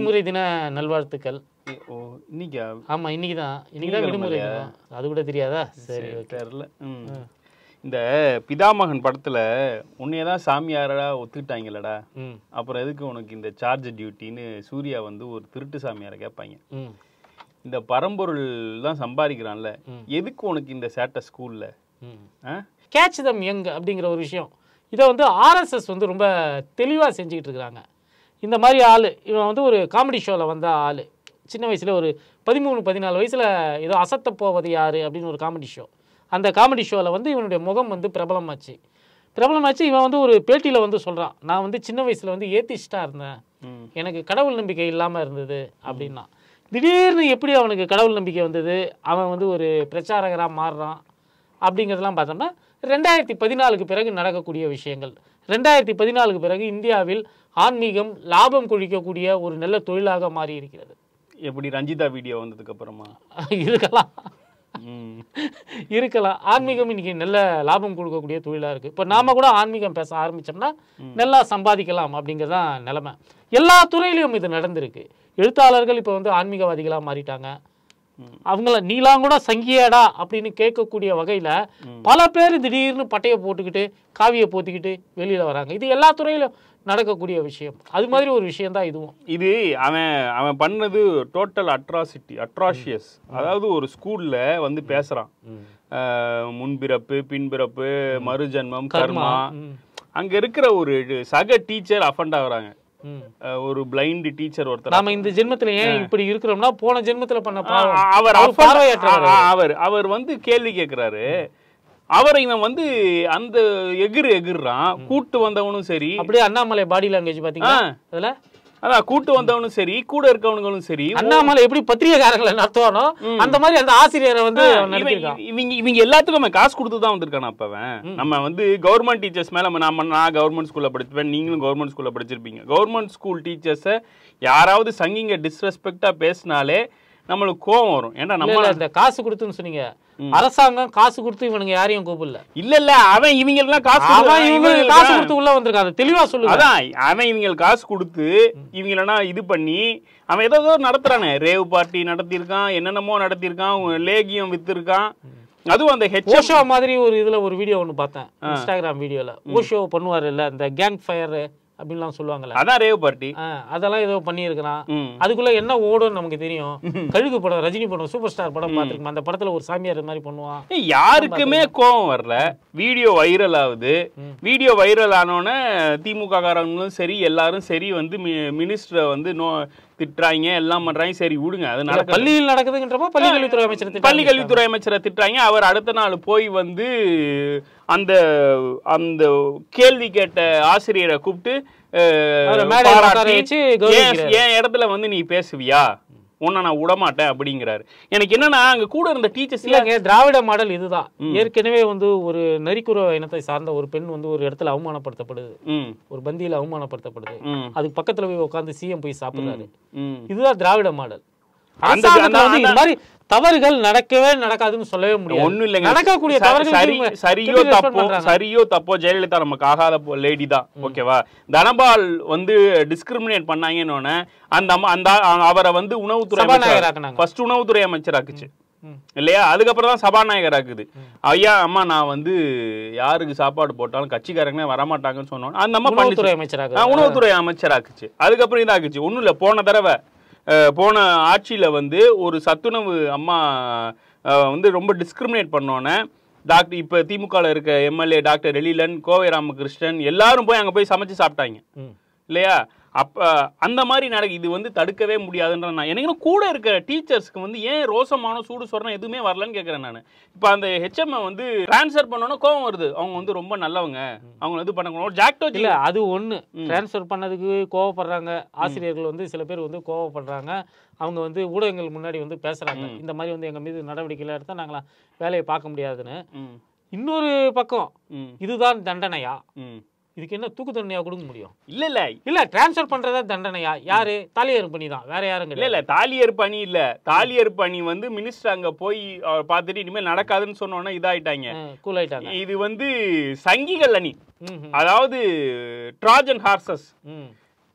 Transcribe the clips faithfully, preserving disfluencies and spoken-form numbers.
விடுமுறை தின நல்வாழ்த்துக்கள். ஓ இன்னைக்கா? ஆமா இன்னைக்கு தான், இன்னைக்கு தான் விடுமுறை தினம். அது கூட தெரியாதா? சரி தெரியல. இந்த பிதாமகன் படத்துல உன்னையே தான் சாமியாரா ஒத்துக்கிட்டாங்கல்லடா, அப்புறம் எதுக்கு உனக்கு இந்த சார்ஜ் டியூட்டின்னு சூர்யா வந்து ஒரு திருட்டு சாமியாரை கேட்பாங்க. இந்த பரம்பொருள் தான் சம்பாதிக்கிறான்ல, எதுக்கு உனக்கு இந்த சேட்டை ஸ்கூல்ல? கேட்ச் தம் யங் அப்படிங்கிற ஒரு விஷயம், இதை வந்து ஆர்எஸ்எஸ் வந்து ரொம்ப தெளிவாக செஞ்சுக்கிட்டு இருக்கிறாங்க. இந்த மாதிரி ஆள் இவன் வந்து ஒரு காமெடி ஷோவில் வந்த ஆள், சின்ன வயசில் ஒரு பதிமூணு பதினாலு வயசில் ஏதோ அசத்த போவது யார் அப்படின்னு ஒரு காமெடி ஷோ. அந்த காமெடி ஷோவில் வந்து இவனுடைய முகம் வந்து பிரபலமாச்சு. பிரபலமாச்சு இவன் வந்து ஒரு பேட்டியில் வந்து சொல்கிறான், நான் வந்து சின்ன வயசில் வந்து ஏத்திஸ்டாக இருந்தேன், எனக்கு கடவுள் நம்பிக்கை இல்லாமல் இருந்தது அப்படின்னா. திடீர்னு எப்படி அவனுக்கு கடவுள் நம்பிக்கை வந்தது, அவன் வந்து ஒரு பிரச்சாரகராக மாறுறான் அப்படிங்கிறதெல்லாம் பார்த்தோம்னா ரெண்டாயிரத்தி பதினாலுக்கு பிறகு நடக்கக்கூடிய விஷயங்கள். ரெண்டாயிரத்தி பதினாலுக்கு பிறகு இந்தியாவில் ஆன்மீகம் லாபம் கொழிக்கக்கூடிய ஒரு நல்ல தொழிலாக மாறி இருக்கிறது. எப்படி ரஞ்சிதா வீடியோ வந்ததுக்கு அப்புறமா இருக்கலாம் இருக்கலாம் ஆன்மீகம் இன்னைக்கு நல்ல லாபம் கொடுக்கக்கூடிய தொழிலாக இருக்குது. இப்போ நாம கூட ஆன்மீகம் பேச ஆரம்பித்தோம்னா நல்லா சம்பாதிக்கலாம் அப்படிங்கிறதான் நிலைமை. எல்லா துறையிலையும் இது நடந்திருக்கு. எழுத்தாளர்கள் இப்போ வந்து ஆன்மீகவாதிகளாக மாறிட்டாங்க. அவங்கள நீலாம் கூட சங்கியாடா அப்படின்னு கேட்கக்கூடிய வகையில் பல பேர் திடீர்னு பட்டையை போட்டுக்கிட்டு காவியை போத்திக்கிட்டு வெளியில் வராங்க. இது எல்லா துறையிலும் நடக்கக்கூடிய விஷயம். அது மாதிரி ஒரு விஷயம் தான் இதுவும். இது அவன் அவன் பண்ணது டோட்டல் அட்ராசிட்டி அட்ராஷியஸ். அதாவது ஒரு ஸ்கூல்ல வந்து பேசுறான், முன்பிறப்பு பின்பிறப்பு மறுஜன்மம் கர்மா. அங்க இருக்கிற ஒரு சக டீச்சர் அஃபண்ட் ஆகுறாங்க. ஒரு பிளைண்ட் டீச்சர் ஒருத்தர், நாம இந்த ஜென்மத்துல ஏன் இப்படி இருக்கிறோம்னா போன ஜென்மத்துல பண்ண அவர் அவர் அவர் வந்து கேள்வி கேட்கிறாரு. அவரை இவன் வந்து அந்த எகிர் எகிர்றான். கூட்டு வந்தவனும் சரி, அப்படியே அண்ணாமலை பாடி லாங்குவேஜ் பாத்தீங்களா அதுல, அதான் கூட்டு வந்தவனும் சரி கூட இருக்கவனுங்களும் சரி, அண்ணாமலை எப்படி பத்திரிகைக்காரங்களை நடத்துவானோ அந்த மாதிரி அந்த ஆசிரியரை வந்து இவங்க இவங்க எல்லாத்துக்கும் நம்ம காசு கொடுத்து தான் வந்திருக்கானா. அப்ப நம்ம வந்து கவர்மெண்ட் டீச்சர்ஸ் மேல நம்ம நான் கவர்மெண்ட் ஸ்கூல்ல படிச்சுப்பேன், நீங்களும் கவர்மெண்ட் ஸ்கூல்ல படிச்சிருப்பீங்க. கவர்மெண்ட் ஸ்கூல் டீச்சர்ஸை யாராவது சங்கிங்க டிஸ்ரெஸ்பெக்டா பேசினாலே நம்மளுக்கு கோவம் வரும். ஏன்னா நம்ம இந்த காசு கொடுத்துன்னு சொன்னீங்க, அரசாங்கம் காசு கொடுத்து இவனுங்க யாரையும் கூப்பிடல. இல்ல இல்ல அவன் இவங்க எல்லாம் காசு காசு கொடுத்து உள்ள வந்திருக்காங்க, தெளிவா சொல்லுங்க. அதான் அவன் இவங்க காசு கொடுத்து இவங்களா இது பண்ணி அவன் ஏதோ நடத்துறானே, ரேவ் பார்ட்டி நடத்திருக்கான், என்னென்னமோ நடத்திருக்கான், லேகியம் வித்துருக்கான். அதுவும் அந்த ஓஷோ மாதிரி ஒரு இதுல ஒரு வீடியோ ஒன்று பார்த்தேன் இன்ஸ்டாகிராம் வீடியோல. ஓஷோ பண்ணுவாரு இல்ல இந்த கேங் ஃபயர் அப்படின்லாம் சொல்லுவாங்கல்ல, அதான் ரேவ் பார்ட்டி. அதெல்லாம் ஏதோ பண்ணியிருக்கிறான். அதுக்குள்ள என்ன ஓடும் நமக்கு தெரியும். கழுகு படம், ரஜினி படம், சூப்பர் ஸ்டார் படம் பார்த்துருக்கோம். அந்த படத்துல ஒரு சாமியார் மாதிரி பண்ணுவான். யாருக்குமே கோபம் வரல. வீடியோ வைரல் ஆகுது. வீடியோ வைரல் ஆனோன்னு திமுக காரங்களும் சரி எல்லாரும் சரி வந்து மினிஸ்டரை வந்து நோ திட்டுறாங்க, எல்லாம் பண்றாங்க. சரி விடுங்க, அது நடக்குது. பள்ளியில் நடக்குதுன்றப்ப பள்ளி கல்வித்துறை அமைச்சர் பள்ளி கல்வித்துறை அமைச்சரை திட்டுறாங்க. அவர் அடுத்த நாள் போய் வந்து அந்த அந்த கேள்வி கேட்ட ஆசிரியரை கூப்பிட்டு என் இடத்துல வந்து நீ பேசுவியா, உன்னை நான் விடமாட்டேன் அப்படிங்கிறாரு. எனக்கு என்னன்னா அங்க கூட இருந்த டீச்சர்ஸ் இல்லைங்க, திராவிட மாடல் இதுதான். ஏற்கனவே வந்து ஒரு நரிக்குற இனத்தை சார்ந்த ஒரு பெண் வந்து ஒரு இடத்துல அவமானப்படுத்தப்படுது, ஒரு பந்தியில அவமானப்படுத்தப்படுது. அதுக்கு பக்கத்துல போய் உட்காந்து சிஎம் போய் சாப்பிடுறாரு. இதுதான் திராவிட மாடல். இந்த மாதிரி தவறுகள் நடக்கவே நடக்காதுன்னு சொல்லவே முடியாது. ஒண்ணும் இல்லைங்க, நடக்கக்கூடிய தவறுகள் சரியோ தப்போ சரியோ தப்போ ஜெயலலிதா நமக்கு ஆகாத லேடி தான், ஓகேவா. தனபால் வந்து டிஸ்கிரிமினேட் பண்ணாங்கன்னு அந்த அந்த அவரை வந்து உணவுத்துறை ஃபர்ஸ்ட் உணவுத்துறை அமைச்சர் ஆக்குச்சு இல்லையா. அதுக்கப்புறம் தான் சபாநாயகர் ஆக்குது. ஐயா அம்மா நான் வந்து யாருக்கு சாப்பாடு போட்டாலும் கட்சிக்காரங்க வரமாட்டாங்கன்னு சொன்னோம். அந்த அம்மா உணவுத்துறை அமைச்சராக உணவுத்துறை அமைச்சர் ஆக்குச்சு. அதுக்கப்புறம் இதாக்குச்சு. ஒன்றும் இல்லை, போன தடவை போன ஆட்சியில் வந்து ஒரு சத்துணவு அம்மா வந்து ரொம்ப டிஸ்கிரிமினேட் பண்ணோன்னே டாக்டர் இப்போ திமுகவில் இருக்க எம்எல்ஏ டாக்டர் எழிலன், கோவை ராமகிருஷ்ணன் எல்லாரும் போய் அங்கே போய் சமைச்சு சாப்பிட்டாங்க இல்லையா. அப்போ அந்த மாதிரி நடக்கு. இது வந்து தடுக்கவே முடியாதுன்ற நான் எனக்கு கூட இருக்க டீச்சர்ஸ்க்கு வந்து ஏன் ரோசமான சூடு சொரணம் எதுவுமே வரலன்னு கேட்குறேன் நான். இப்போ அந்த ஹெச்எம் வந்து டிரான்ஸ்ஃபர் பண்ணோன்னா கோவம் வருது. அவங்க வந்து ரொம்ப நல்லவங்க, அவங்க இது பண்ண ஜாக்டோ இல்லை, அது ஒன்று டிரான்ஸ்ஃபர் பண்ணதுக்கு கோவப்படுறாங்க. ஆசிரியர்கள் வந்து சில பேர் வந்து கோவப்படுறாங்க. அவங்க வந்து ஊடகங்கள் முன்னாடி வந்து பேசுகிறாங்க, இந்த மாதிரி வந்து எங்கள் மீது நடவடிக்கையில் எடுத்தால் நாங்களாம் வேலையை பார்க்க முடியாதுன்னு. இன்னொரு பக்கம் இதுதான் தண்டனையா, இதுக்கு என்ன தூக்கு தண்டனையா கொடுக்க முடியும்? இல்ல இல்ல இல்ல டிரான்ஸ்ஃபர் பண்றதா தண்டனையா? யாரு? தாலியர் பணி தான், வேற யாரும் இல்ல இல்ல தாலியர் பணி இல்ல. தாலியர் பணி வந்து மினிஸ்டர் அங்க போய் அவர் பார்த்துட்டு இனிமேல் நடக்காதுன்னு சொன்னோன்னா இதாயிட்டாங்க, கூல் ஆயிட்டாங்க. இது வந்து சங்கிகள் அணி, அதாவது ட்ராஜன் ஹார்சஸ்.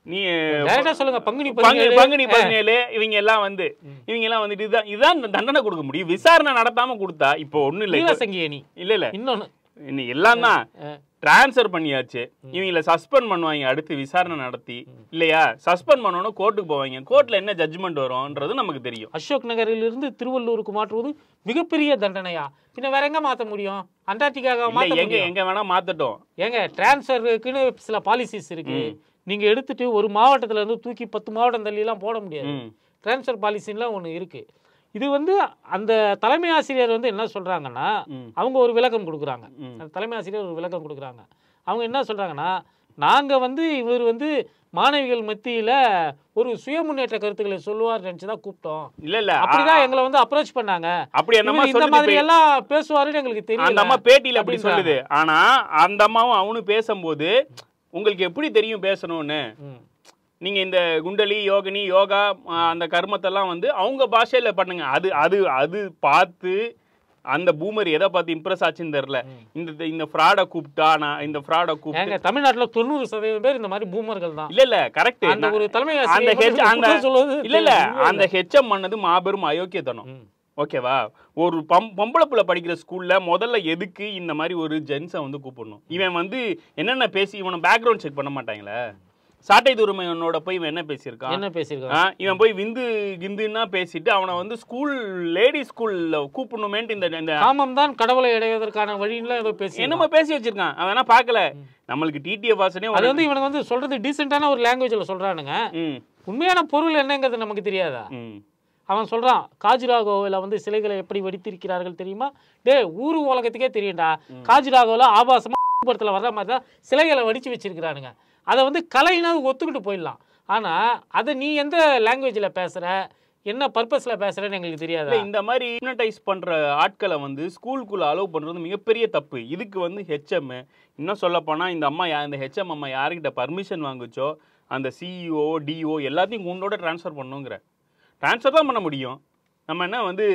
நீ டைரக்டா சொல்லுங்க பங்குனி பங்குனி பங்குனி பதினேழு இவங்க எல்லாம் வந்து இவங்க எல்லாம் வந்துட்டு இதுதான் இதுதான் தண்டனை கொடுக்க முடியும். விசாரணை நடத்தாம கொடுத்தா இப்போ ஒண்ணும் இல்லை. சங்கியணி இல்ல இல்ல இன்னொன்னு இன்னும் எல்லாம் தான் டிரான்ஸ்ஃபர் பண்ணியாச்சு. இவங்கள சஸ்பெண்ட் பண்ணுவாங்க அடுத்து விசாரணை நடத்தி, இல்லையா? சஸ்பெண்ட் பண்ணணும் கோர்ட்டுக்கு போவாங்க. கோர்ட்ல என்ன ஜட்ஜ்மெண்ட் வரும்ன்றது நமக்கு தெரியும். அசோக் நகரில் இருந்து திருவள்ளூருக்கு மாற்றுவது மிகப்பெரிய தண்டனையா? பின்ன வேற எங்க மாத்த முடியும்? அண்டார்டிகாவை மாத்த எங்க எங்க வேணா மாத்தட்டும். ஏங்க டிரான்ஸ்ஃபருக்குன்னு சில பாலிசிஸ் இருக்கு. நீங்க எடுத்துட்டு ஒரு மாவட்டத்துல இருந்து தூக்கி பத்து மாவட்டம் தள்ளி எல்லாம் போட முடியாது. டிரான்ஸ்ஃபர் பாலிசின்லாம் ஒண்ணு இருக்கு. இது வந்து அந்த தலைமை ஆசிரியர் வந்து என்ன சொல்றாங்கன்னா, அவங்க ஒரு விளக்கம் கொடுக்குறாங்க. அந்த தலைமை ஆசிரியர் ஒரு விளக்கம் கொடுக்குறாங்க. அவங்க என்ன சொல்றாங்கன்னா, நாங்க வந்து இவர் வந்து மாணவிகள் மத்தியில ஒரு சுய முன்னேற்ற கருத்துக்களை சொல்லுவார் நினைச்சுதான் கூப்பிட்டோம். இல்ல இல்ல அப்படிதான் எங்களை வந்து அப்ரோச் பண்ணாங்க. அப்படி என்னமா இந்த மாதிரி எல்லாம் பேசுவாருன்னு எங்களுக்கு தெரியும். அந்த அம்மா பேட்டியில அப்படி சொல்லுது. ஆனா அந்த அம்மாவும் அவனும் பேசும்போது உங்களுக்கு எப்படி தெரியும் பேசணும்னு? நீங்க இந்த குண்டலி யோகினி யோகா அந்த கர்மத்தெல்லாம் வந்து அவங்க பாஷையில பண்ணுங்க. அது அது அது பார்த்து அந்த பூமர் எதை பார்த்து இம்ப்ரெஸ் ஆச்சுன்னு தெரியல. இந்த இந்த ஃப்ராட கூப்பிட்டா நான் இந்த ஃப்ராட கூப்பிட்டு தமிழ்நாட்டுல தொண்ணூறு சதவீதம் பேர் இந்த மாதிரி பூமர்கள் தான். இல்ல இல்ல கரெக்ட். அந்த ஒரு தலைமை அந்த ஹெச் அந்த இல்ல இல்ல அந்த ஹெச்எம் பண்ணது மாபெரும் அயோக்கியத்தனம். ஓகேவா? ஒரு பம் பொம்பளை பிள்ளை படிக்கிற ஸ்கூல்ல முதல்ல எதுக்கு இந்த மாதிரி ஒரு ஜென்ஸை வந்து கூப்பிடணும்? இவன் வந்து என்னென்ன பேசி இவனை பேக்ரவுண்ட் செக் பண்ண மாட்டாங்களே? சாட்டை துருமையனோட போய் இவன் என்ன பேசியிருக்கான்? என்ன பேசியிருக்கான்? இவன் போய் விந்து கிந்துன்னா பேசிட்டு அவனை வந்து ஸ்கூல் லேடி ஸ்கூல்ல கூப்பிடணுமேன்ட்டு இந்த காமம் தான் கடவுளை அடைவதற்கான வழின்னு ஏதோ பேசி என்னமோ பேசி வச்சிருக்கான். அவனா பார்க்கல. நம்மளுக்கு டிடிஎஃப் வாசனே அது வந்து இவனுக்கு வந்து சொல்றது டீசென்டான ஒரு லாங்குவேஜ்ல சொல்றானுங்க. உண்மையான பொருள் என்னங்கிறது நமக்கு தெரியாதா? அவன் சொல்றான், காஜுராகோவில் வந்து சிலைகளை எப்படி வெடித்திருக்கிறார்கள் தெரியுமா? டே ஊரு உலகத்துக்கே தெரியும்டா. காஜுராகோவில் ஆபாசமா படத்துல வர்ற மாதிரி தான் சிலைகளை வடிச்சு வச்சிருக்கிறானுங்க. அதை வந்து கலைனா ஒத்துக்கிட்டு போயிடலாம். ஆனா அதை நீ எந்த லாங்குவேஜ்ல பேசுற, என்ன பர்பஸ்ல பேசுறேன்னு எங்களுக்கு தெரியாது. இந்த மாதிரி ஹிப்னடைஸ் பண்ற ஆட்களை வந்து ஸ்கூலுக்குள்ள அலோவ் பண்றது மிகப்பெரிய தப்பு. இதுக்கு வந்து ஹெச்எம் இன்னும் சொல்ல போனா இந்த அம்மா இந்த ஹெச்எம் அம்மா யாருக்கிட்ட பர்மிஷன் வாங்குச்சோ அந்த சிஇஓ டிஓ எல்லாத்தையும் உன்னோட டிரான்ஸ்ஃபர் பண்ணுங்கிற டிரான்ஸ்ஃபர் தான் பண்ண முடியும். நம்ம என்ன வந்து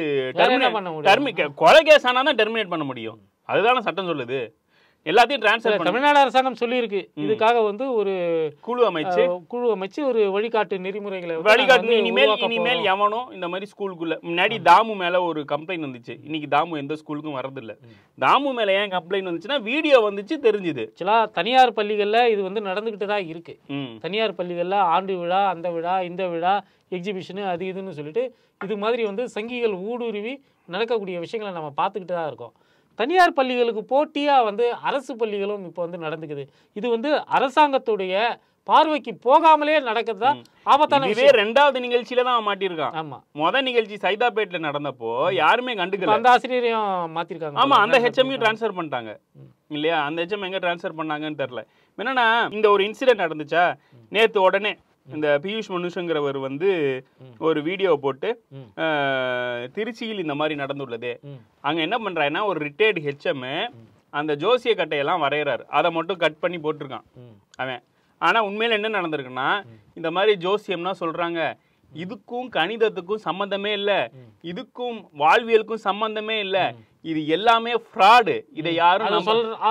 கொலை கேஸ் ஆனால் தான் டெர்மினேட் பண்ண முடியும். அதுதான சட்டம் சொல்லுது. எல்லாத்தையும் டிரான்ஸ்ஃபர் தமிழ்நாடு அரசாங்கம் சொல்லி இருக்கு. இதுக்காக வந்து ஒரு குழு அமைச்சு குழு அமைச்சு ஒரு வழிகாட்டு நெறிமுறைகளை வழிகாட்டு இனிமேல் இனிமேல் எவனும் இந்த மாதிரி ஸ்கூலுக்குள்ள முன்னாடி தாமு மேல ஒரு கம்ப்ளைண்ட் வந்துச்சு. இன்னைக்கு தாமு எந்த ஸ்கூலுக்கும் வரதில்லை. தாமு மேல ஏன் கம்ப்ளைண்ட் வந்துச்சுன்னா வீடியோ வந்துச்சு தெரிஞ்சுது. தனியார் பள்ளிகள்ல இது வந்து நடந்துகிட்டு தான் இருக்கு. தனியார் பள்ளிகள்ல ஆண்டு விழா, அந்த விழா, இந்த விழா, எக்ஸிபிஷனு, அது இதுன்னு சொல்லிட்டு இது மாதிரி வந்து சங்கிகள் ஊடுருவி நடக்கக்கூடிய விஷயங்களை நம்ம பார்த்துக்கிட்டு தான் இருக்கோம். தனியார் பள்ளிகளுக்கு போட்டியாக வந்து அரசு பள்ளிகளும் இப்போ வந்து நடந்துக்குது. இது வந்து அரசாங்கத்துடைய பார்வைக்கு போகாமலே நடக்குது தான் ஆபத்தான விஷயம். ரெண்டாவது நிகழ்ச்சியில தான் மாட்டிருக்கான். ஆமா, முதல் நிகழ்ச்சி சைதாப்பேட்ல நடந்தப்போ யாருமே கண்டுக்கல. அந்த ஆசிரியரையும் மாத்திருக்காங்க. ஆமா, அந்த ஹெச்எம்யும் டிரான்ஸ்ஃபர் பண்ணிட்டாங்க இல்லையா? அந்த ஹெச்எம் எங்க டிரான்ஸ்ஃபர் பண்ணாங்கன்னு தெரியல. என்னன்னா இந்த ஒரு இன்சிடென்ட் நடந்துச்சா நேத்து, உடனே இந்த பியூஷ் மனுஷங்கிறவர் வந்து ஒரு வீடியோ போட்டு திருச்சியில் இந்த மாதிரி நடந்துள்ளது. அங்க என்ன பண்றாருன்னா ஒரு ரிட்டையர்டு ஹெச்எம் அந்த ஜோசிய கட்டையெல்லாம் வரைகிறாரு. அதை மட்டும் கட் பண்ணி போட்டிருக்கான் அவன். ஆனா உண்மையில என்ன நடந்திருக்குன்னா இந்த மாதிரி ஜோசியம்னா சொல்றாங்க இதுக்கும் கணிதத்துக்கும் சம்பந்தமே இல்லை, இதுக்கும் வாழ்வியலுக்கும் சம்பந்தமே இல்லை, இது எல்லாமே ஃப்ராடு. இதை யாரும்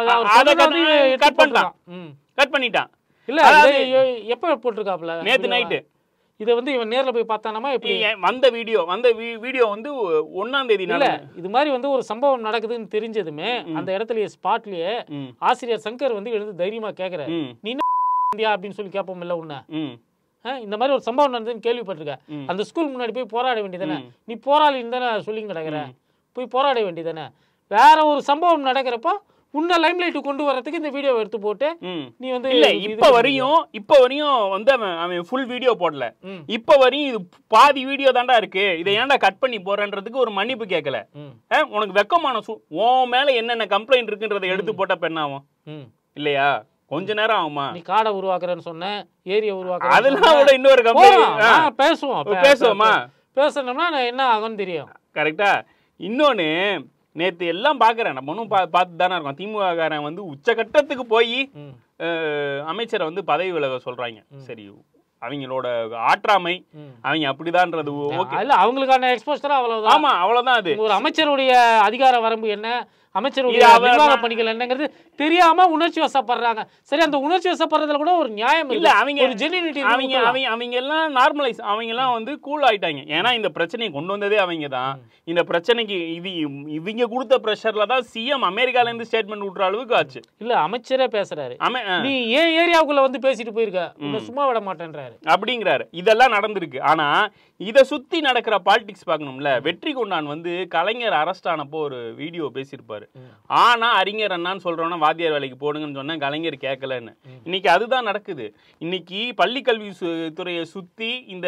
கட் பண்ணிட்டான் கட் பண்ணிட்டான் இல்ல எப்ப போட்டிருக்காப்ல நேத்து நைட்டு. இதை வந்து இவன் நேரில் போய் பார்த்தானாமா எப்படி? வந்த வீடியோ வந்த வீடியோ வந்து ஒன்னாம் தேதி இல்ல இது மாதிரி வந்து ஒரு சம்பவம் நடக்குதுன்னு தெரிஞ்சதுமே அந்த இடத்துலயே ஸ்பாட்லயே ஆசிரியர் சங்கர் வந்து எழுந்து தைரியமா கேக்குற, நீ இந்தியா அப்படின்னு சொல்லி கேட்போம் இல்ல உன்ன, இந்த மாதிரி ஒரு சம்பவம் நடந்ததுன்னு கேள்விப்பட்டிருக்க, அந்த ஸ்கூல் முன்னாடி போய் போராட வேண்டியதானே, நீ போராளின்னு தானே சொல்லி கிடக்குற, போய் போராட வேண்டியதானே. வேற ஒரு சம்பவம் நடக்கிறப்போ உன்னை லைம்லைட் கொண்டு வரதுக்கு இந்த வீடியோ எடுத்து போட்டு நீ வந்து இல்ல இப்ப வரையும் இப்ப வரையும் வந்து அவன் அவன் ஃபுல் வீடியோ போடல. இப்ப வரையும் இது பாதி வீடியோ தாண்டா இருக்கு, இதை ஏன்டா கட் பண்ணி போறன்றதுக்கு ஒரு மன்னிப்பு கேட்கல. உனக்கு வெக்கமான உன் மேல என்னென்ன கம்ப்ளைண்ட் இருக்குன்றதை எடுத்து போட்ட பெண்ணாவும் இல்லையா? கொஞ்ச நேரம் ஆகுமா? நீ காடை உருவாக்குறேன்னு சொன்ன, ஏரியை உருவாக்குற, அதெல்லாம் இன்னொரு கம்ப்ளைண்ட் பேசுவோம் பேசுவோமா பேசணும்னா என்ன ஆகும்னு தெரியும். கரெக்டா? இன்னொன்னு நேத்து எல்லாம் பாக்குறேன், நம்ம ஒன்னும் பார்த்து தானே இருக்கோம். திமுககாரன் வந்து உச்சகட்டத்துக்கு போய் அமைச்சரை வந்து பதவி விலக சொல்றாங்க. சரி, அவங்களோட ஆற்றாமை அவங்க அப்படிதான்றது அவங்களுக்கான எக்ஸ்போஸ்டர் அவ்வளவுதான். ஆமா, அவ்வளவுதான். அது ஒரு அமைச்சருடைய அதிகார வரம்பு என்ன, அமைச்சருடைய நிர்வாக பணிகள் என்னங்கிறது தெரியாம உணர்ச்சி வசப்படுறாங்க. சரி, அந்த உணர்ச்சி வசப்படுறதுல கூட ஒரு நியாயம் இல்ல. அவங்க ஒரு ஜெனினிட்டி அவங்க அவங்க எல்லாம் நார்மலைஸ், அவங்க எல்லாம் வந்து கூல் ஆயிட்டாங்க. ஏன்னா இந்த பிரச்சனையை கொண்டு வந்ததே அவங்க தான். இந்த பிரச்சனைக்கு இது இவங்க கொடுத்த பிரஷர்ல தான் சிஎம் அமெரிக்கால இருந்து ஸ்டேட்மெண்ட் விடுற அளவுக்கு ஆச்சு. இல்ல, அமைச்சரே பேசுறாரு, நீ ஏன் ஏரியாவுக்குள்ள வந்து பேசிட்டு போயிருக்க, உன்னை சும்மா விட மாட்டேன்றாரு அப்படிங்கிறாரு. இதெல்லாம் நடந்திருக்கு. ஆனா இதை சுத்தி நடக்கிற பாலிடிக்ஸ் பார்க்கணும்ல. வெற்றி கொண்டான் வந்து கலைஞர் அரெஸ்ட் ஆனப்போ ஒரு வீடியோ பேசியிருப்பாரு. ஆனா அறிஞர் அண்ணான்னு சொல்றோம்னா வாத்தியார் வேலைக்கு போடுங்கன்னு சொன்னா கலைஞர் கேட்கலன்னு. இன்னைக்கு அதுதான் நடக்குது. இன்னைக்கு பள்ளி கல்வி துறையை சுத்தி இந்த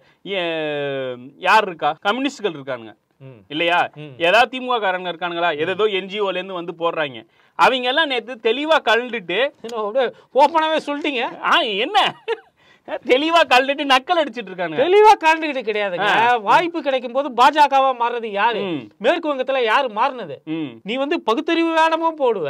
யார் இருக்கா, கம்யூனிஸ்டுகள் இருக்காங்க இல்லையா, ஏதாவது திமுக காரங்க இருக்கானுங்களா, ஏதோ என்ஜிஓல இருந்து வந்து போடுறாங்க. அவங்க எல்லாம் நேத்து தெளிவா கழுந்துட்டு ஓப்பனாவே சொல்லிட்டீங்க. என்ன தெளிவா கழுந்துட்டு நக்கல் அடிச்சிட்டு இருக்காங்க. தெளிவா கழுந்துக்கிட்டு கிடையாதுங்க. வாய்ப்பு கிடைக்கும் போது பாஜகவா மாறுறது யாரு? மேற்கு வங்கத்துல யாரு மாறினது? நீ வந்து பகுத்தறிவு வேடமும் போடுவ,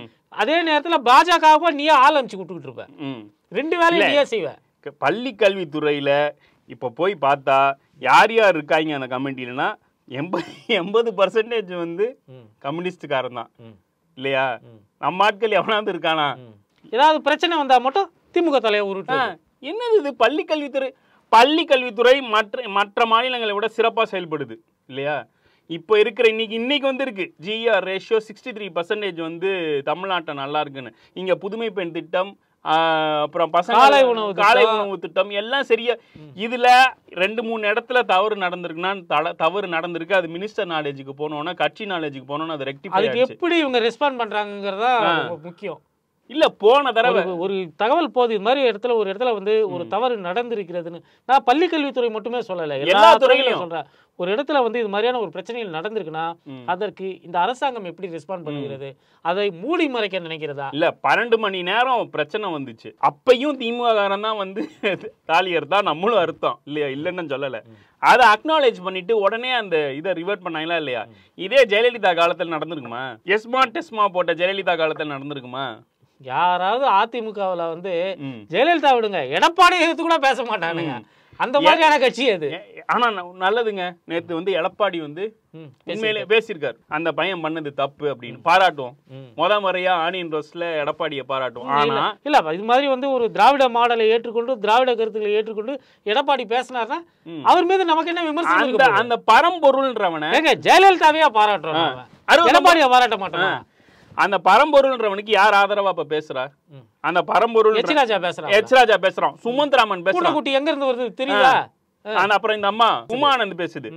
அதே நேரத்துல பாஜகவா நீயே ஆள் அமைச்சு விட்டுக்கிட்டு இருப்ப. ரெண்டு வேலையும் நீயே செய்வ. பள்ளி கல்வித்துறையில இப்ப போய் பார்த்தா யார் யார் இருக்காங்க அந்த கமிட்டிலனா எண்பது எண்பது பர்சன்டேஜ் வந்து கம்யூனிஸ்டுக்காரன் தான் இல்லையா? நம்ம ஆட்கள் எவனாவது இருக்கானா? ஏதாவது பிரச்சனை வந்தா மட்டும் திமுக தலையை உருட்டு. என்னது இது? பள்ளி கல்வித்துறை பள்ளி கல்வித்துறை மற்ற மற்ற மாநிலங்களை விட சிறப்பா செயல்படுது இல்லையா? இப்போ இருக்கிற இன்னைக்கு இன்னைக்கு வந்து இருக்கு GR ratio sixty three percentage வந்து தமிழ்நாட்டை நல்லா இருக்குன்னு. இங்க புதுமை பெண் திட்டம், அப்புறம் பசங்க காலை உணவு காலை உணவு திட்டம் எல்லாம் சரியா. இதுல ரெண்டு மூணு இடத்துல தவறு நடந்திருக்குன்னா தவறு நடந்திருக்கு. அது மினிஸ்டர் நாலேஜுக்கு போனோம்னா, கட்சி நாலேஜுக்கு போனோம்னா அது ரெக்டிஃபை. அதுக்கு எப்படி இவங்க ரெஸ்பாண்ட் பண்றாங்கங்கறதா முக்கியம். இல்ல, போன தடவை ஒரு தகவல் போது இது மாதிரி இடத்துல ஒரு இடத்துல வந்து ஒரு தவறு நடந்திருக்கிறதுன்னு நான் பள்ளி கல்வித்துறை மட்டுமே சொல்லல, எல்லா துறையிலும் சொல்றேன். ஒரு இடத்துல வந்து இது மாதிரியான ஒரு பிரச்சனைகள் நடந்திருக்குன்னா அதற்கு இந்த அரசாங்கம் எப்படி ரெஸ்பாண்ட் பண்ணுகிறது? அதை மூடி மறைக்க நினைக்கிறதா? இல்ல, பன்னெண்டு மணி நேரம் பிரச்சனை வந்துச்சு. அப்பையும் திமுக காரன் தான் வந்து தாலியர் தான் நம்மளும் அர்த்தம் இல்லையா? இல்லைன்னு சொல்லல. அதை அக்னாலேஜ் பண்ணிட்டு உடனே அந்த இதை ரிவர்ட் பண்ணாங்களா இல்லையா? இதே ஜெயலலிதா காலத்தில் நடந்திருக்குமா? எஸ்மா டெஸ்மா போட்ட ஜெயலலிதா காலத்தில் நடந்திருக்குமா? யாராவது அதிமுகவுல வந்து ஜெயலலிதா விடுங்க, எடப்பாடி எதிர்த்து கூட பேச மாட்டானுங்க. அந்த மாதிரியான கட்சி அது. ஆனா நல்லதுங்க, நேத்து வந்து எடப்பாடி வந்து உண்மையிலே பேசியிருக்காரு. அந்த பையன் பண்ணது தப்பு அப்படின்னு பாராட்டுவோம். முத முறையா ஆனியன் ரோஸ்ல எடப்பாடியை பாராட்டுவோம். ஆனா இல்ல, இது மாதிரி வந்து ஒரு திராவிட மாடலை ஏற்றுக்கொண்டு திராவிட கருத்துக்களை ஏற்றுக்கொண்டு எடப்பாடி பேசினார்னா அவர் மீது நமக்கு என்ன விமர்சனம்? அந்த பரம்பொருள்ன்றவனை ஜெயலலிதாவையா பாராட்டுறோம், எடப்பாடியை பாராட்ட மாட்டோம். அந்த பரம்பொருள்ன்றவனுக்கு யார் ஆதரவா இப்ப பேசுறா? அந்த பரம்பொருள் எச்ராஜா பேசுறான். எச்ராஜா பேசுறான். சுமந்த்ராமன் பேசுறான். குட்டி எங்க இருந்து வருது தெரியுதா? அப்புறம் இந்த அம்மா உமானந்த் பேசுது.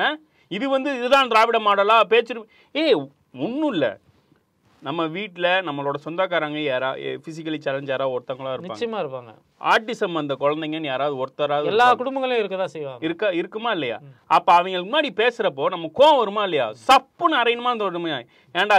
இது வந்து இதுதான் திராவிட மாடலா பேச்சு? ஏய், ஒன்னும் இல்ல. நம்ம வீட்டுல நம்மளோட சொந்தக்காரங்க யாரா பிசிக்கலி சேலஞ்ச் யாராவது ஒருத்தவங்களா இருப்பாங்க. நிச்சயமா இருப்பாங்க. ஆர்டிசம் அந்த குழந்தைங்கன்னு யாராவது ஒருத்தராவது எல்லா குடும்பங்களையும் இருக்கதான் செய்வாங்க. இருக்கா இருக்குமா இல்லையா? அப்ப அவங்களுக்கு முன்னாடி பேசுறப்போ நம்ம கோவம் வருமா இல்லையா? சப்புன்னு அரையணுமா தோணுமா? ஏன்டா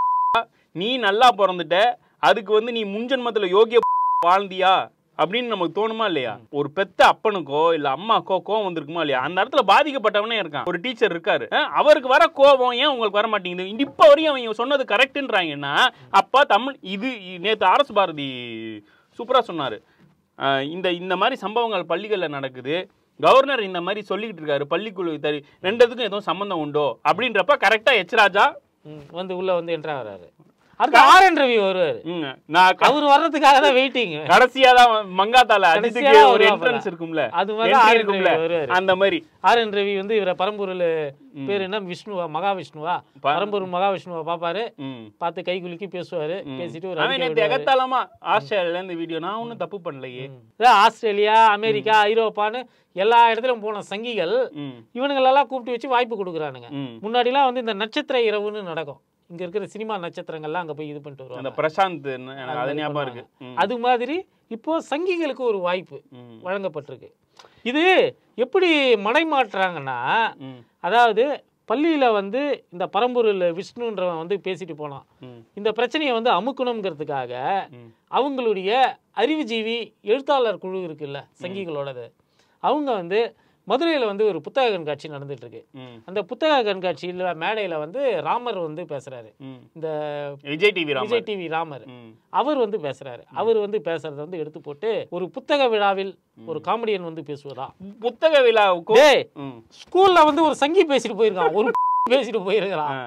நீ நல்லா பிறந்துட்ட, அதுக்கு வந்து நீ முன்ஜென்மத்துல யோகிய வாழ்ந்தியா அப்படின்னு நமக்கு தோணுமா இல்லையா? ஒரு பெத்த அப்பனுக்கோ இல்ல அம்மாக்கோ கோவம் வந்திருக்குமா இல்லையா? அந்த இடத்துல பாதிக்கப்பட்டவனே இருக்கான். ஒரு டீச்சர் இருக்காரு, அவருக்கு வர கோவம் ஏன் உங்களுக்கு வர மாட்டேங்குது? இப்ப வரையும் அவங்க சொன்னது கரெக்ட்ன்றாங்கன்னா அப்பா தமிழ் இது நேத்து அரசு பாரதி சூப்பரா சொன்னாரு. இந்த இந்த மாதிரி சம்பவங்கள் பள்ளிகள்ல நடக்குது, கவர்னர் இந்த மாதிரி சொல்லிக்கிட்டு இருக்காரு, பள்ளிக்குழு தரி ரெண்டுத்துக்கும் எதுவும் சம்பந்தம் உண்டோ அப்படின்றப்ப கரெக்டா எச்ராஜா வந்து உள்ள வந்து என்ட்ரா வராரு. அடுத்து ஆர் என் ரவி வருவாரு. அவர் வர்றதுக்காக தான் வெயிட்டிங். கடைசியா தான் மங்காத்தால அஜித்துக்கு ஒரு என்ட்ரன்ஸ் இருக்கும்ல, அது மாதிரி ஆர் என் ரவி வருவாரு. அந்த மாதிரி ஆர் என் ரவி வந்து இவர பரம்பொருள் பேர் என்ன, விஷ்ணுவா, மகாவிஷ்ணுவா, பரம்பொருள் மகாவிஷ்ணுவா பாப்பாரு. பார்த்து கை குலுக்கி பேசுவாரு. பேசிட்டு ஒரு எகத்தாலமா ஆஸ்திரேலியால இருந்து வீடியோ, நான் ஒன்னும் தப்பு பண்ணலையே. ஆஸ்திரேலியா, அமெரிக்கா, ஐரோப்பான்னு எல்லா இடத்துலயும் போன சங்கிகள் இவனுங்களெல்லாம் கூப்பிட்டு வச்சு வாய்ப்பு கொடுக்குறானுங்க. முன்னாடி எல்லாம் வந்து இந்த நட்சத்திர இரவுன்னு நடக்கும். இங்க இருக்கிற சினிமா நட்சத்திரங்கள்லாம் அங்க போய் இது பண்ணிட்டு வருவாங்க. அந்த பிரசாந்த் அது ஞாபகம் இருக்கு. அது மாதிரி இப்போ சங்கிகளுக்கு ஒரு வாய்ப்பு வழங்கப்பட்டிருக்கு. இது எப்படி மடைமாற்றுறாங்கன்னா, அதாவது பள்ளியில வந்து இந்த பரம்பொருள் விஷ்ணுன்றவன் வந்து பேசிட்டு போனான். இந்த பிரச்சனையை வந்து அமுக்கணுங்கிறதுக்காக அவங்களுடைய அறிவுஜீவி எழுத்தாளர் குழு இருக்குல்ல சங்கிகளோடது, அவங்க வந்து மதுரையில் வந்து ஒரு புத்தக கண்காட்சி நடந்துட்டு இருக்கு. அந்த புத்தக கண்காட்சியில் மேடையில் வந்து ராமர் வந்து பேசுறாரு. இந்த விஜய் டிவி விஜய் டிவி ராமர் அவர் வந்து பேசுறாரு. அவர் வந்து பேசுறத வந்து எடுத்து போட்டு ஒரு புத்தக விழாவில் ஒரு காமெடியன் வந்து பேசுவதா, புத்தக விழா ஸ்கூல்ல வந்து ஒரு சங்கி பேசிட்டு போயிருக்கான், ஒரு பேசிட்டு போயிருக்கான்.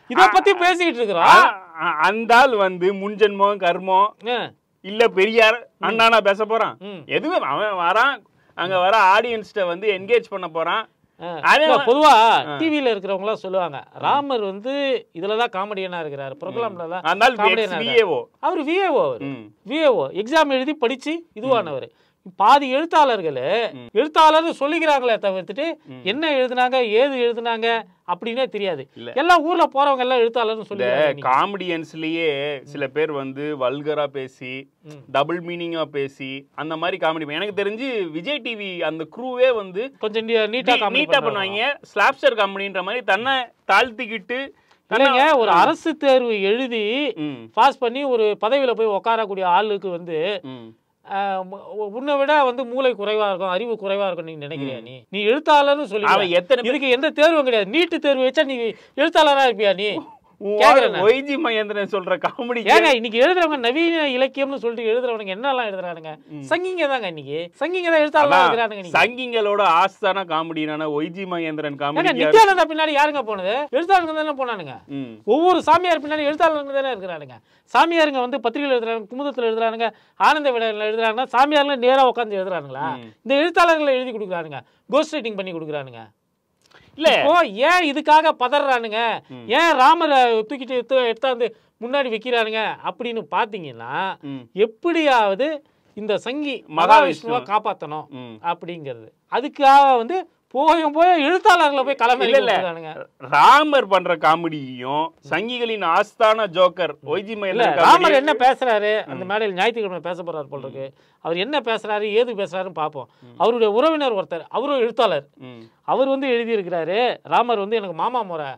இத பத்தி பேசிக்கிட்டு இருக்கிறோம். அந்த ஆள் வந்து முன்ஜென்மம் கர்மம் இல்ல பெரியார் அண்ணானா பேச போறான். எதுவுமே அவன் வரான், அங்க வர ஆடியன்ஸ்ட வந்து என்கேஜ் பண்ண போறான். பொதுவா டிவில இருக்கிறவங்க எல்லாம் சொல்லுவாங்க, ராமர் வந்து இதுலதான் காமெடியனா இருக்கிறாரு, ப்ரோக்ராம்லதான் காமெடியனா இருக்காரு. அவரு விஏஓ, அவரு விஏஓ எக்ஸாம் எழுதி படிச்சு இதுவானவர். பாதி எழுத்தாளர்கள் எழுத்தாளர் சொல்லிக்கிறாங்களே தவிர்த்துட்டு என்ன எழுதுனாங்க ஏது எழுதுனாங்க அப்படின்னே தெரியாது. எல்லாம் ஊர்ல போறவங்க எல்லாம் எழுத்தாளர்னு சொல்லி காமெடியன்ஸ்லயே சில பேர் வந்து வல்கரா பேசி டபுள் மீனிங்கா பேசி அந்த மாதிரி காமெடி. எனக்கு தெரிஞ்சு விஜய் டிவி அந்த குரூவே வந்து கொஞ்சம் நீட்டா நீட்டா பண்ணுவாங்க. ஸ்லாப்ஸ்டர் காமெடின்ற மாதிரி தன்னை தாழ்த்திக்கிட்டு இல்லைங்க, ஒரு அரசு தேர்வு எழுதி பாஸ் பண்ணி ஒரு பதவியில போய் உட்காரக்கூடிய ஆளுக்கு வந்து உன்னை விட வந்து மூளை குறைவா இருக்கும், அறிவு குறைவா இருக்கும் நீங்க நினைக்கிறியா? நீ நீ எழுத்தாளர்னு சொல்லி எத்தனை இதுக்கு எந்த தேர்வும் கிடையாது. நீட்டு தேர்வு வச்சா நீ எழுத்தாளரா இருப்பியா? நீ ஒய்ஜி மகேந்திரன் சொல்ற காமெடி ஏங்க இன்னைக்கு எழுதுறவங்க நவீன இலக்கியம்னு சொல்லிட்டு எழுதுறவங்க என்னெல்லாம் எழுதுறானுங்க? சங்கிங்க தாங்க, இன்னைக்கு சங்கிங்க தான் எழுத்தாளரா இருக்கிறானுங்க. சங்கிங்களோட ஆஸ்தான காமெடியான ஒய்ஜி மகேந்திரன் காமெடி. நித்யானந்தா பின்னாடி யாருங்க போனது? எழுத்தாளருங்க தானே போனானுங்க. ஒவ்வொரு சாமியார் பின்னாடி எழுத்தாளருங்க தானே இருக்கிறானுங்க. சாமியாருங்க வந்து பத்திரிகை எழுதுறாங்க, குமுதத்துல எழுதுறானுங்க, ஆனந்த விடையில எழுதுறாங்கன்னா சாமியார்ல நேரா உட்காந்து எழுதுறானுங்களா? இந்த எழுத்தாளர்களை எழுதி கொடுக்குறானுங்க, கோஸ்ட் ரைட்டிங் பண்ணி கொடுக்குறானுங்க. இல்ல ஏன் இதுக்காக பதறானுங்க? ஏன் ராமரை தூக்கிட்டு எடுத்தாந்து முன்னாடி வைக்கிறானுங்க அப்படின்னு பாத்தீங்கன்னா, எப்படியாவது இந்த சங்கி மகாவிஷ்ணுவை காப்பாத்தணும் அப்படிங்கிறது. அதுக்காக வந்து போயும் போய் எழுத்தாளர்களை போய் கிளம்பி ராமர் பண்ற காமெடியும் சங்கிகளின் ஆஸ்தான ஜோக்கர் ஒய்ஜி மகேந்திரன் ராமர் என்ன பேசுறாரு அந்த மேடையில் ஞாயிற்றுக்கிழமை பேச போறாரு போல் இருக்கு. அவர் என்ன பேசுறாரு ஏது பேசுறாருன்னு பார்ப்போம். அவருடைய உறவினர் ஒருத்தர், அவரும் எழுத்தாளர், அவர் வந்து எழுதியிருக்கிறாரு, ராமர் வந்து எனக்கு மாமா முறை.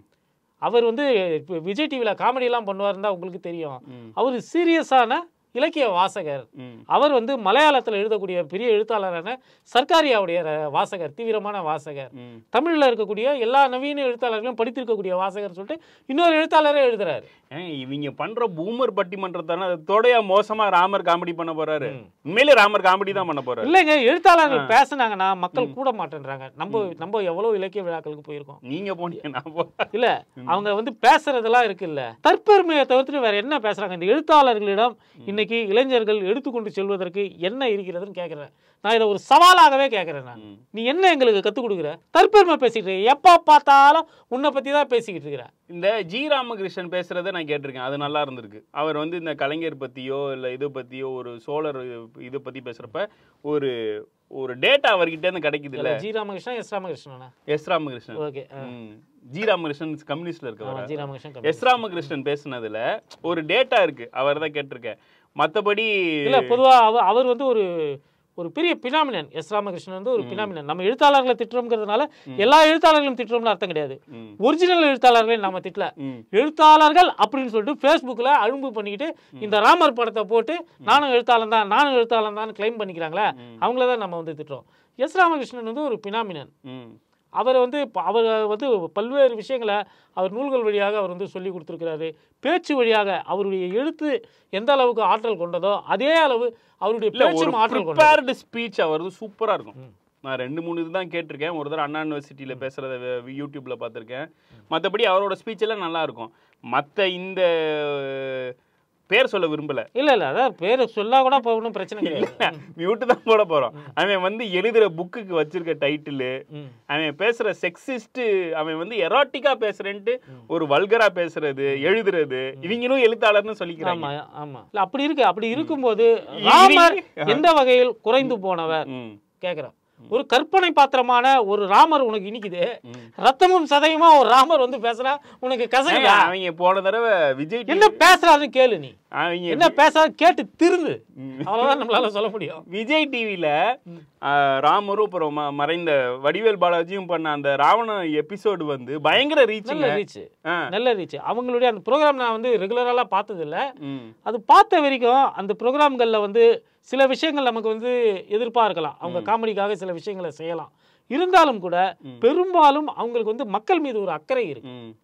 அவர் வந்து விஜய் டிவில காமெடி எல்லாம் பண்ணுவாருந்தா உங்களுக்கு தெரியும். அவர் சீரியஸான இலக்கிய வாசகர். அவர் வந்து மலையாளத்தில் எழுதக்கூடிய பெரிய எழுத்தாளரான சர்க்காரியாவுடைய வாசகர், தீவிரமான வாசகர். தமிழ்ல இருக்கக்கூடிய எல்லா நவீன எழுத்தாளர்களும் படித்திருக்கக்கூடிய வாசகர் சொல்லிட்டு இன்னொரு எழுத்தாளரே எழுதுறாரு. இவங்க பண்ற பூமர் பட்டிமன்றத்தான தோடையா மோசமா ராமர் காமெடி பண்ண போறாரு. உண்மையிலே ராமர் காமெடி தான் பண்ண போறாரு. இல்லைங்க, எழுத்தாளர்கள் பேசினாங்கன்னா மக்கள் கூட மாட்டேன்றாங்க. நம்ம நம்ம எவ்வளவு இலக்கிய விழாக்களுக்கு போயிருக்கோம், நீங்க போனீங்க இல்ல? அவங்க வந்து பேசுறதெல்லாம் இருக்கு இல்ல, தற்பெருமையை தவிர்த்து வேற என்ன பேசுறாங்க? இந்த எழுத்தாளர்களிடம் இன்னைக்கு இளைஞர்கள் எடுத்துக்கொண்டு செல்வதற்கு என்ன இருக்கிறதுன்னு கேட்கிறேன். நான் இதை ஒரு சவாலாகவே கேட்கிறேன். நான் நீ என்ன எங்களுக்கு கத்துக் கொடுக்குற? தற்பெருமை பேசிட்டு இருக்க, எப்ப பார்த்தாலும் உன்னை பத்தி தான் பேசிக்கிட்டு இருக்கிற. இந்த ஜி ராமகிருஷ்ணன் பேசுறதை நான் கேட்டிருக்கேன், அது நல்லா இருந்திருக்கு. அவர் வந்து இந்த கலைஞர் பத்தியோ இல்ல இது பத்தியோ ஒரு சோழர் இதை பத்தி பேசுறப்ப ஒரு ஒரு டேட்டா அவர்கிட்ட இருந்து கிடைக்குது இல்ல. ஜி ராமகிருஷ்ணன் எஸ் ராமகிருஷ்ணனா? S Ramakrishnan. Okay. G Ramakrishnan கம்யூனிஸ்ட்ல இருக்கவர். ஜி ராமகிருஷ்ணன். எஸ் ராமகிருஷ்ணன் பேசுனதுல ஒரு டேட்டா இருக்கு, அவர் தான் கேட்டிருக்கேன். மற்றபடி இல்ல, பொதுவா அவர் வந்து ஒரு ஒரு பெரிய பினாமினன். எஸ் ராமகிருஷ்ணன் வந்து ஒரு பினாமினன். நம்ம எழுத்தாளர்களை திட்டுறோம்ங்கிறதுனால எல்லா எழுத்தாளர்களும் திட்டுறோம்னு அர்த்தம் கிடையாது. ஒரிஜினல் எழுத்தாளர்களே நம்ம திட்டல, எழுத்தாளர்கள் அப்படின்னு சொல்லிட்டு ஃபேஸ்புக்ல அழும்பு பண்ணிக்கிட்டு இந்த ராமர் படத்தை போட்டு நானும் எழுத்தாளன் தான் நானும் எழுத்தாளன் தான் கிளைம் பண்ணிக்கிறாங்களே, அவங்களதான் நம்ம வந்து திட்டுறோம். எஸ் ராமகிருஷ்ணன் வந்து ஒரு பினாமினன். அவர் வந்து அவர் வந்து பல்வேறு விஷயங்களை அவர் நூல்கள் வழியாக அவர் வந்து சொல்லி கொடுத்துருக்கிறாரு. பேச்சு வழியாக அவருடைய எழுத்து எந்த அளவுக்கு ஆற்றல் கொண்டதோ அதே அளவு அவருடைய பேச்சும் ஆற்றல் கொண்டது. ஸ்பீச் அவர் சூப்பரா இருக்கும். நான் ரெண்டு மூணு இதுதான் கேட்டிருக்கேன். ஒரு தடவை அண்ணா யூனிவர்சிட்டியில பேசுறத யூடியூப்ல பார்த்துருக்கேன். மற்றபடி அவரோட ஸ்பீச் எல்லாம் நல்லா இருக்கும். மற்ற இந்த பேர் சொல்ல விரும்பல. இல்ல இல்ல, அதான் பேர் சொல்ல கூட ஒன்றும் பிரச்சனை கிடையாது, மியூட்டு தான் போட போறோம். அவன் வந்து எழுதுற புக்குக்கு வச்சிருக்க டைட்டிலு, அவன் பேசுற செக்ஸிஸ்ட், அவன் வந்து எராட்டிக்கா பேசுறேன்ட்டு ஒரு வல்கரா பேசுறது எழுதுறது, இவங்களும் எழுத்தாளர்னு சொல்லிக்கிறாங்க. ஆமா, அப்படி இருக்கு. அப்படி இருக்கும்போது ராமர் எந்த வகையில் குறைந்து போனவர் கேக்குறேன். ஒரு கற்பனை பாத்திரமான ஒரு ராமர் உனக்கு இனிக்குது, ரத்தமும் சதையுமா ஒரு ராமர் வந்து பேசுறா உனக்கு கசங்க. அவங்க போன தடவை விஜய் என்ன பேசுறாருன்னு கேளு, நீ என்ன பேசுறாரு கேட்டு திருந்து, அவ்வளவுதான் நம்மளால சொல்ல முடியும். விஜய் டிவில ராமரும் அப்புறம் மறைந்த வடிவேல் பாலாஜியும் பண்ண அந்த ராவண எபிசோடு வந்து பயங்கர ரீச், நல்ல ரீச், நல்ல ரீச். அவங்களுடைய அந்த ப்ரோக்ராம் நான் வந்து ரெகுலராலாம் பார்த்தது இல்லை. அது பார்த்த வரைக்கும் அந்த ப்ரோக்ராம்களில் வந்து சில விஷயங்கள் நமக்கு வந்து எதிர்பார்க்கலாம், அவங்க காமெடிக்காக சில விஷயங்களை செய்யலாம். இருந்தாலும் கூட பெரும்பாலும் அவங்களுக்கு வந்து மக்கள் மீது ஒரு அக்கறை இருக்கு,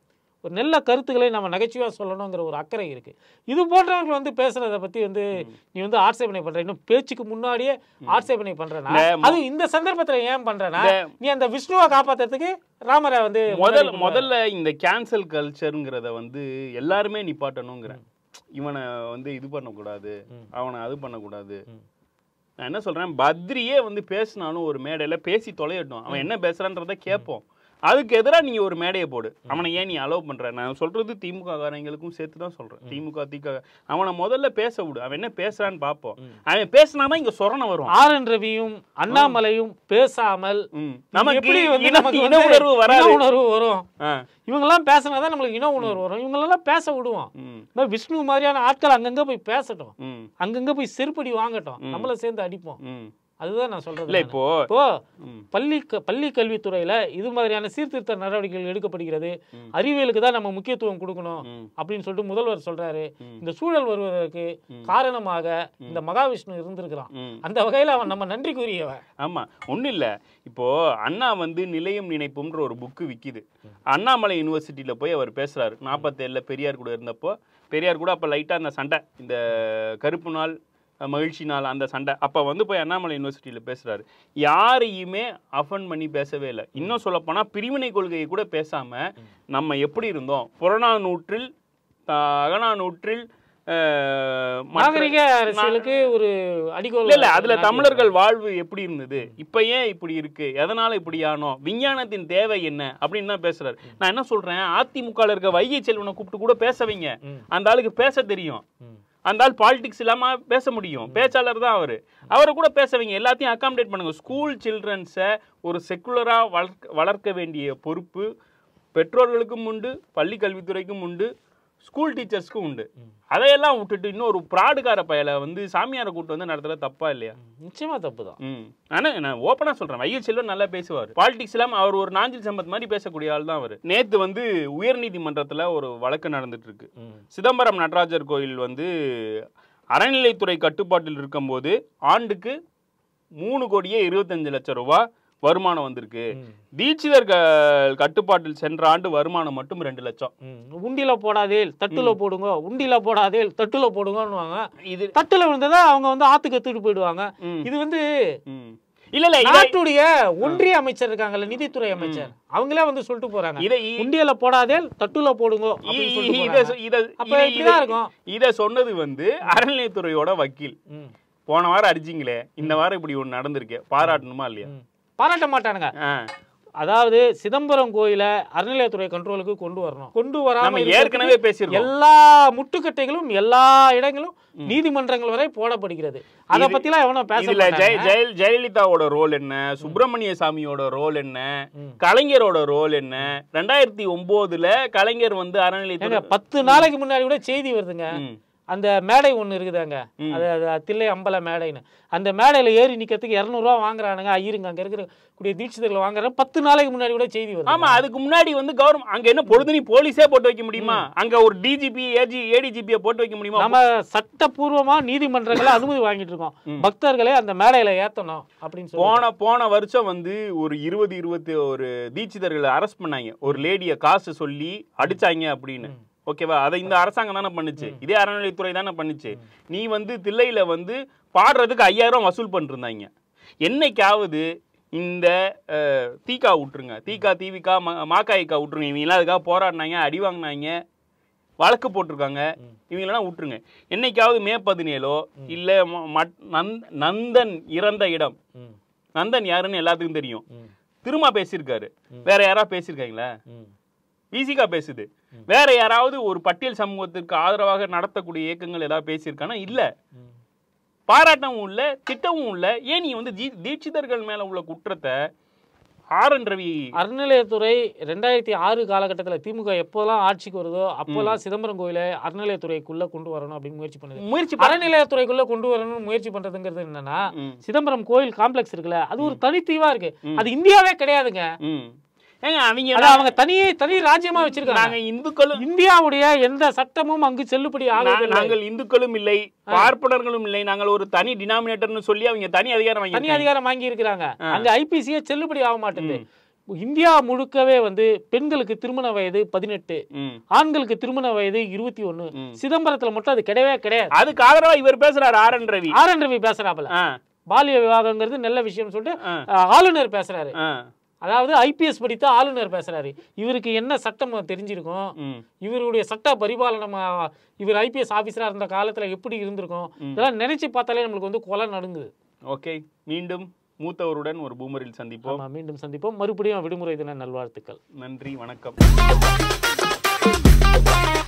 ஒரு நல்ல கருத்துக்களை நம்ம நகைச்சுவையாக சொல்லணுங்கிற ஒரு அக்கறை இருக்குது. இது போன்றவர்கள் வந்து பேசுகிறத பற்றி வந்து நீ வந்து ஆட்சேபனை பண்ணுற, இன்னும் பேச்சுக்கு முன்னாடியே ஆட்சேபனை பண்ணுறேன்னா அது இந்த சந்தர்ப்பத்தில் ஏன் பண்ணுறேன்னா நீ அந்த விஷ்ணுவை காப்பாற்றுறதுக்கு ராமரை வந்து முதல்ல முதல்ல இந்த கேன்சல் கல்ச்சருங்கிறத வந்து எல்லாருமே நிப்பாட்டணுங்கிறேன். இவனை வந்து இது பண்ணக்கூடாது, அவனை அது பண்ணக்கூடாது. நான் என்ன சொல்கிறேன், பத்ரியே வந்து பேசினாலும் ஒரு மேடையில் பேசி தொலையட்டும், அவன் என்ன பேசுகிறான்றதை கேட்போம். அதுக்கு எதிராக நீ ஒரு மேடையை போடு. அவனை ஏன் நீ அலோவ் பண்ற? நான் சொல்றது திமுக காரங்களுக்கும் சேர்த்து தான் சொல்றேன். திமுக திக அவனை முதல்ல பேச விடு, அவன் என்ன பேசுறான்னு பார்ப்போம். அவன் பேசினாதான் இங்க சொரணை வரும். ஆர் என் ரவியும் அண்ணாமலையும் பேசாமல் நமக்கு இன உணர்வு வராது, உணர்வு வரும். இவங்கெல்லாம் பேசினாதான் நம்மளுக்கு இன உணர்வு வரும். இவங்களெல்லாம் பேச விடுவோம். விஷ்ணு மாதிரியான ஆட்கள் அங்கங்க போய் பேசட்டும், அங்கங்க போய் செருப்படி வாங்கட்டும், நம்மள சேர்ந்து அடிப்போம். அதுதான் நான் சொல்றது. இல்லை இப்போ இப்போ பள்ளி பள்ளி கல்வித்துறையில இது மாதிரியான சீர்திருத்த நடவடிக்கைகள் எடுக்கப்படுகிறது. அறிவியலுக்கு தான் நம்ம முக்கியத்துவம் கொடுக்கணும் அப்படின்னு சொல்லிட்டு முதல்வர் சொல்றாரு. இந்த சூழல் வருவதற்கு காரணமாக இந்த மகாவிஷ்ணு இருந்திருக்கிறான். அந்த வகையில அவன் நம்ம நன்றி கூறியவன். ஆமா, ஒன்றும் இல்லை. இப்போ அண்ணா வந்து நிலையம் நினைப்புன்ற ஒரு புக்கு விற்கிது. அண்ணாமலை யூனிவர்சிட்டியில போய் அவர் பேசுறாரு. நாற்பத்தேழுல பெரியார் கூட இருந்தப்போ, பெரியார் கூட அப்போ லைட்டா அந்த சண்டை, இந்த கருப்பு நாள் மகிழ்ச்சி நாள் அந்த சண்டை, அப்போ வந்து போய் அண்ணாமலை யூனிவர்சிட்டியில் பேசுகிறாரு. யாரையுமே அஃபண்ட் பண்ணி பேசவே இல்லை. இன்னும் சொல்லப்போனால் பிரிவினை கொள்கையை கூட பேசாமல் நம்ம எப்படி இருந்தோம், புறநானூற்றில் அகநானூற்றில் நாகரிக அரசியலுக்கு ஒரு அடிக்கோல் இல்லை. அதில் தமிழர்கள் வாழ்வு எப்படி இருந்தது, இப்போ ஏன் இப்படி இருக்கு, எதனால இப்படி ஆனோம், விஞ்ஞானத்தின் தேவை என்ன அப்படின்னு தான் பேசுறாரு. நான் என்ன சொல்றேன், அதிமுகவில் இருக்க வைகை செல்வனை கூப்பிட்டு கூட பேச வைங்க. அந்த ஆளுக்கு பேச தெரியும், அந்த ஆள் பாலிடிக்ஸ் இல்லாமல் பேச முடியும், பேச்சாளர் தான் அவர். அவரை கூட பேச வைங்க, எல்லாத்தையும் அகாமடேட் பண்ணுங்க. ஸ்கூல் சில்ட்ரன்ஸை ஒரு செக்குலராக வளர்க்க வளர்க்க வேண்டிய பொறுப்பு பெற்றோர்களுக்கும் உண்டு, பள்ளி கல்வித்துறைக்கும் உண்டு, ஸ்கூல் டீச்சர்ஸ்க்கும் உண்டு. அதையெல்லாம் விட்டுட்டு இன்னும் ஒரு பிராடுகார பயலை வந்து சாமியாரை கூட்டு வந்து நடத்துற தப்பா இல்லையா? நிச்சயமா தப்பு தான். ம் ஆனால் நான் ஓப்பனாக சொல்கிறேன், வைகை செல்வன் நல்லா பேசுவார். பாலிடிக்ஸ் இல்லாமல் அவர் ஒரு நாஞ்சில் சம்பத் மாதிரி பேசக்கூடிய ஆள் தான் அவர். நேற்று வந்து உயர்நீதிமன்றத்தில் ஒரு வழக்கு நடந்துட்டு இருக்கு. சிதம்பரம் நடராஜர் கோயில் வந்து அறநிலைத்துறை கட்டுப்பாட்டில் இருக்கும்போது ஆண்டுக்கு மூணு கோடியே இருபத்தஞ்சு லட்சம் ரூபாய் வருமானம் வந்திருக்கு. தீட்சிதர் கட்டுப்பாட்டில் சென்ற ஆண்டு வருமானம் மட்டும் ரெண்டு லட்சம். உண்டியில போடாதேல் தட்டுல போடுங்க, உண்டியில போடாதேல் தட்டுல போடுங்கன்னு. இது தட்டுல விழுந்ததா அவங்க வந்து ஆத்துக்கு எடுத்துட்டு போயிடுவாங்க. இது வந்து இல்ல இல்ல நாட்டுடைய ஒன்றிய அமைச்சர் இருக்காங்கல்ல, நிதித்துறை அமைச்சர், அவங்களே வந்து சொல்லிட்டு போறாங்க, உண்டியல போடாதேல் தட்டுல போடுங்க. இத சொன்னது வந்து அறநிலையத்துறையோட வக்கீல். போன வாரம் அடிச்சிங்களே, இந்த வாரம் இப்படி ஒண்ணு நடந்திருக்கு, பாராட்டணுமா இல்லையா? பாராட்ட மாட்டானுங்க. அதாவது சிதம்பரம் கோயில அறநிலையத்துறை கண்ட்ரோலுக்கு கொண்டு வரணும், கொண்டு வராம ஏற்கனவே பேசியிருக்கோம். எல்லா முட்டுக்கட்டைகளும் எல்லா இடங்களும் நீதிமன்றங்கள் வரை போடப்படுகிறது. அதை பத்தி எல்லாம் எவனோ பேசல. ஜெயலலிதாவோட ரோல் என்ன, சுப்பிரமணிய சாமியோட ரோல் என்ன, கலைஞரோட ரோல் என்ன? ரெண்டாயிரத்தி ஒன்பதுல கலைஞர் வந்து அறநிலையத்துறை பத்து நாளைக்கு முன்னாடி கூட செய்தி வருதுங்க. அந்த மேடை ஒன்று இருக்குதாங்க, அது தில்லை அம்பல மேடைன்னு. அந்த மேடையில ஏறி நிக்கிறதுக்கு இரநூறுவா வாங்குறானுங்க ஐயருங்க, அங்க இருக்கிற கூடிய தீட்சிதர்கள் வாங்குறாங்க. பத்து நாளைக்கு முன்னாடி கூட செய்தி வரும். ஆமா, அதுக்கு முன்னாடி வந்து கவர்மெண்ட் அங்க என்ன பொழுதுனி போலீஸே போட்டு வைக்க முடியுமா? அங்க ஒரு டிஜிபி ஏஜி ஏடிஜிபியை போட்டு வைக்க முடியுமா? நம்ம சட்டப்பூர்வமா நீதிமன்றங்களை அனுமதி வாங்கிட்டு இருக்கோம், பக்தர்களே அந்த மேடையில ஏத்தணும் அப்படின்னு சொல்லி. போன போன வருஷம் வந்து ஒரு இருபது இருபத்தி ஒரு தீட்சிதர்களை அரெஸ்ட் பண்ணாங்க, ஒரு லேடிய காசு சொல்லி அடிச்சாங்க அப்படின்னு. ஓகேவா? அதை இந்த அரசாங்கம் தானே பண்ணுச்சு, இதே அறநிலையத்துறை தானே பண்ணுச்சு. நீ வந்து தில்லையில வந்து பாடுறதுக்கு ஐயாயிரம் வசூல் பண்ணிட்டு இருந்தாங்க. என்னைக்காவது இந்த தீகா விட்டுருங்க, தீகா தீவிகா மாக்காய்க்கா விட்டுருங்க, இவங்கெல்லாம் அதுக்காக போராடினாங்க, அடி வாங்கினாங்க, வழக்கு போட்டிருக்காங்க, இவங்களெல்லாம் விட்டுருங்க. என்னைக்காவது மே பதினேழோ இல்லை நந்தன் இறந்த இடம், நந்தன் யாருன்னு எல்லாத்துக்கும் தெரியும், திரும்ப பேசியிருக்காரு. வேற யாரா பேசியிருக்காங்களா? விசிகா பேசுது. வேற யாராவது ஒரு பட்டியல் சமூகத்திற்கு ஆதரவாக நடத்தக்கூடிய இயக்கங்கள் ஏதாவது பேசியிருக்கானா? இல்ல. பாராட்டவும் இல்லை, திட்டமும் இல்லை. ஏன் நீ வந்து தீட்சிதர்கள் மேல உள்ள குற்றத்தை ஆர் என் ரவி அறநிலையத்துறை ரெண்டாயிரத்தி ஆறு காலகட்டத்தில் திமுக எப்போல்லாம் ஆட்சிக்கு வருதோ அப்போல்லாம் சிதம்பரம் கோயிலை அறநிலையத்துறைக்குள்ள கொண்டு வரணும் அப்படின்னு முயற்சி பண்ணுது. முயற்சி அறநிலையத்துறைக்குள்ள கொண்டு வரணும்னு முயற்சி பண்றதுங்கிறது என்னன்னா, சிதம்பரம் கோயில் காம்ப்ளெக்ஸ் இருக்குல்ல, அது ஒரு தனித்தீவா இருக்கு, அது இந்தியாவே கிடையாதுங்க. அவங்க அவங்க தனியே தனி ராஜ்யமா வச்சிருக்காங்க. இந்துக்களும் இந்தியாவுடைய எந்த சட்டமும் அங்கு செல்லுபடி ஆகாது. நாங்கள் இந்துக்களும் இல்லை, பார்ப்பனர்களும் இல்லை, நாங்கள் ஒரு தனி டினாமினேட்டர்னு சொல்லி அவங்க தனி அதிகாரம் தனி அதிகாரம் வாங்கி இருக்கிறாங்க. அங்க ஐபிசியே செல்லுபடி ஆக மாட்டேங்குது. இந்தியா முழுக்கவே வந்து பெண்களுக்கு திருமண வயது பதினெட்டு, ம். ஆண்களுக்கு திருமண வயது இருபத்தி ஒன்னு. சிதம்பரத்துல மட்டும் அது கிடையவே கிடையாது. அதுக்கு ஆதரவா இவர் பேசுறாரு R N Ravi. R N Ravi பேசுறாப்புல ஆ, பாலிய விவாகங்கிறது நல்ல விஷயம் சொல்லிட்டு ஆ, அஹ், ஆளுநர் பேசுறாரு. ஆ, அதாவது ஐபிஎஸ் படித்த ஆளுநர் பேசுறாரு. இவருக்கு என்ன சட்டம் தெரிஞ்சிருக்கும், ம். இவருடைய சட்ட பரிபாலனம், இவர் ஐபிஎஸ் ஆபீசரா இருந்த காலத்துல எப்படி இருந்திருக்கும், இதெல்லாம் நினைச்சு பார்த்தாலே நம்மளுக்கு வந்து கொலை நடுங்குது. ஓகே, மீண்டும் மூத்தவருடன் ஒரு பூமரில் சந்திப்போம். ஆமா, மீண்டும் சந்திப்போம். மறுபடியும் விடுமுறை தின நல்வாழ்த்துக்கள். நன்றி, வணக்கம்.